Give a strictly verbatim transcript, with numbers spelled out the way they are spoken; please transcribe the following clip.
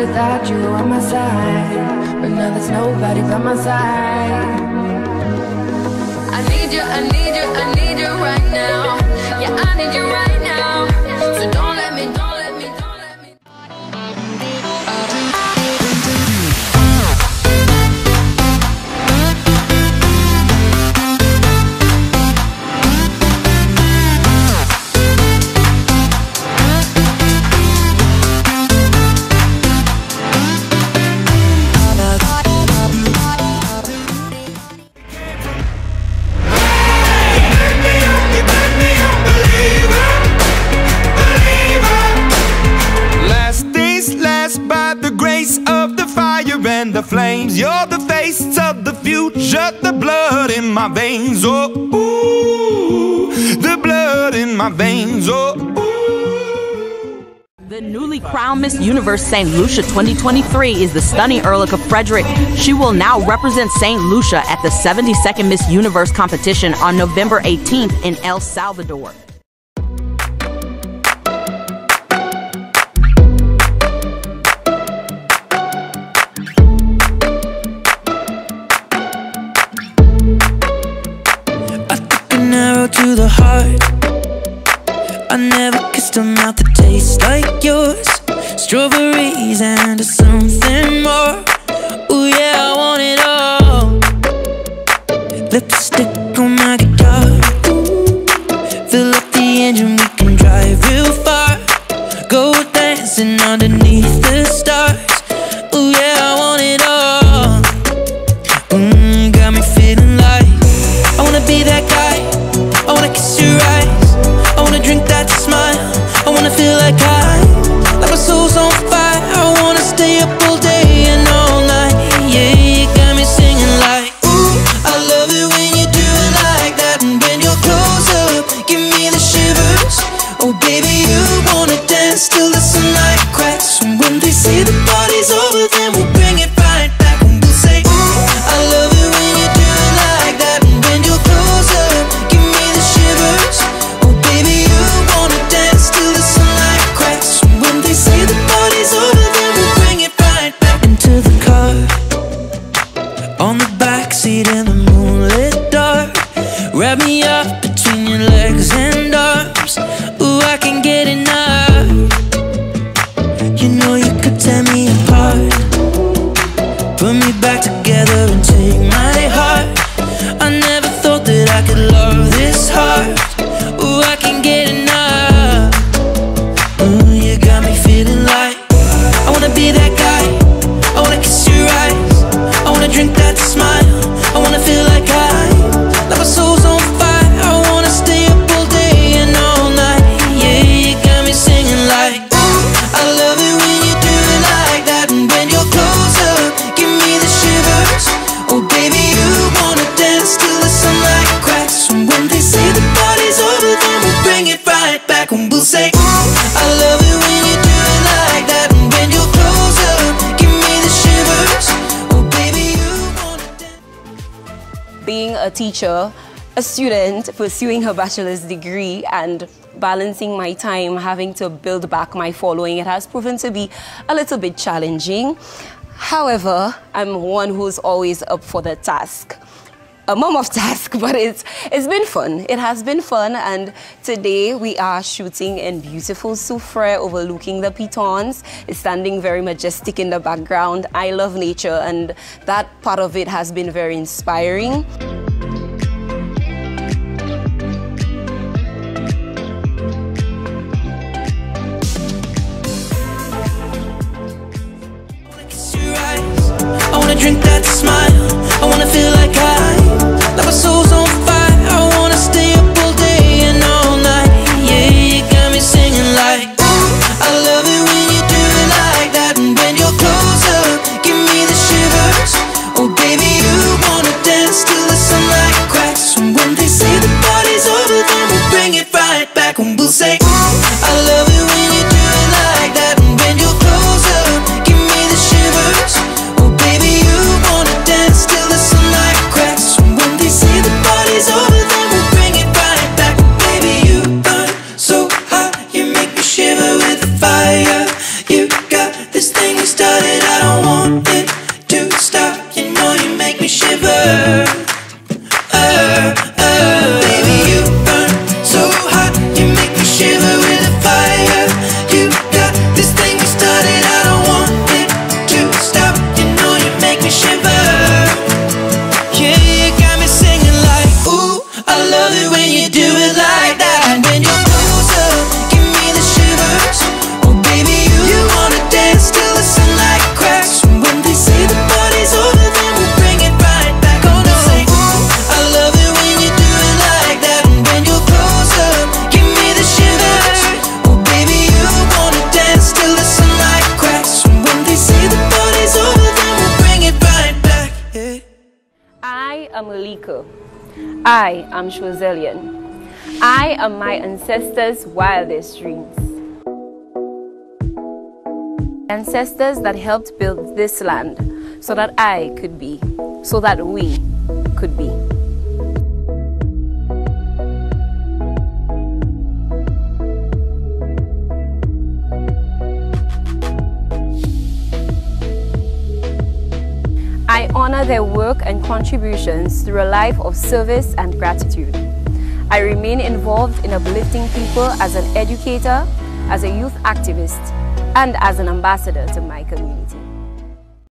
without you on my side, but now there's nobody by my side. I need you, I need you, I need you right now. Yeah, I need you right now. So don't let me, don't let me, don't let me. And the flames, you're the face of the future, the blood in my veins, oh, ooh, the blood in my veins, oh, ooh. The newly crowned Miss Universe Saint Lucia twenty twenty-three is the stunning Earlyca Frederick. She will now represent Saint Lucia at the seventy-second Miss Universe competition on November eighteenth in El Salvador. To the heart, I never kissed a mouth that tastes like yours. Strawberries and something more. Ooh yeah, I want it all. Lipstick on my guitar. Fill up the engine, we can drive real far. Go dancing underneath the stars. Ooh yeah, I want it all. Mmm, got me feeling like I wanna be that guy. I wanna kiss your eyes, I wanna drink that smile, I wanna feel like I, like my soul's on fire. I wanna stay up all day and all night, yeah, you got me singing like, ooh, I love it when you do it like that. And when you're close up, give me the shivers. Oh baby, you wanna dance till the sunlight cracks. And when they say the party's over, then we'll bring it right back. And we'll say, ooh, I love it when you do it like that. And when you're close up, give me the shivers. Oh baby, you wanna dance till the sunlight cracks. And when they say the party's over, then we'll bring it right back. Into the car, on the backseat in the moonlit dark. Wrap me up between your legs and arms. Ooh, I can get enough. You know you could tear me apart, put me back together and take my heart. I never thought that I could love this hard. Ooh, I can get enough. Ooh, you got me feeling like I wanna be that guy. I wanna kiss your eyes, I wanna drink that smile, I wanna feel like I, like my soul's on fire. I wanna stay up all day and all night, yeah, you got me singing like, ooh, I love it when you do it like that. And when you're close up, give me the shivers. Oh baby, you wanna dance till the sunlight cracks. And when they say the party's over, then we'll bring it right back. And we'll say, ooh, I love it when you do it like that. And when you're close up, give me the shivers. Oh baby, you wanna dance. Being a teacher, a student pursuing her bachelor's degree and balancing my time, having to build back my following, it has proven to be a little bit challenging. However, I'm one who's always up for the task. A mom of task, but it's it's been fun. It has been fun, and today we are shooting in beautiful Soufrière overlooking the pitons. It's standing very majestic in the background. I love nature, and that part of it has been very inspiring. I wanna drink that smile, I wanna feel like I, like my soul's on fire. I wanna stay up all day and all night, yeah, you got me singing like, ooh, I love it when you do it like that. And when you're close up, give me the shivers. Oh baby, you wanna dance till the sunlight cracks. And when they say the party's over, then we'll bring it right back. And we'll say, ooh, I love it when you do it like that. And when you're close up, give me the shivers. Oh baby, you wanna dance maker. I am Choiselian. I am my ancestors' wildest dreams. Ancestors that helped build this land so that I could be, so that we could be. I honor their work and contributions through a life of service and gratitude. I remain involved in uplifting people as an educator, as a youth activist, and as an ambassador to my community.